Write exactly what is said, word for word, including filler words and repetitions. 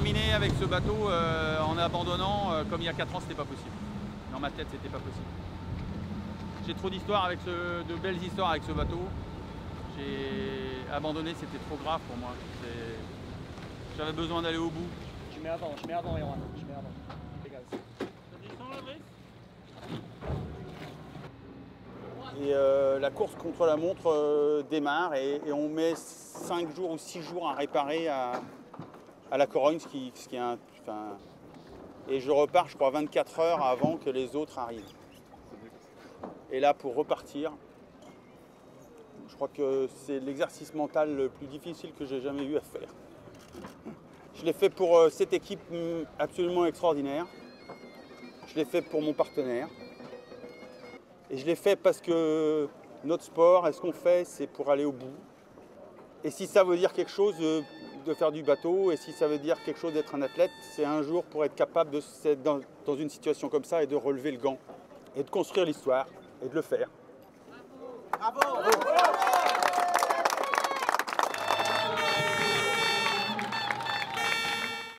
terminé avec ce bateau euh, en abandonnant, euh, comme il y a quatre ans, c'était pas possible. Dans ma tête, c'était pas possible. J'ai trop d'histoires avec ce, de belles histoires avec ce bateau. J'ai abandonné, c'était trop grave pour moi. J'avais besoin d'aller au bout. Je mets avant, je mets avant, Yoran. Je mets avant. Les gaz. Et euh, la course contre la montre euh, démarre et, et on met cinq jours ou six jours à réparer à, à la Corogne, ce qui, ce qui est un, enfin, et je repars, je crois, vingt-quatre heures avant que les autres arrivent. Et là, pour repartir, je crois que c'est l'exercice mental le plus difficile que j'ai jamais eu à faire. Je l'ai fait pour euh, cette équipe absolument extraordinaire. Je l'ai fait pour mon partenaire. Et je l'ai fait parce que notre sport, et ce qu'on fait, c'est pour aller au bout. Et si ça veut dire quelque chose de, de faire du bateau, et si ça veut dire quelque chose d'être un athlète, c'est un jour pour être capable de être dans, dans une situation comme ça et de relever le gant, et de construire l'histoire, et de le faire. Bravo, bravo.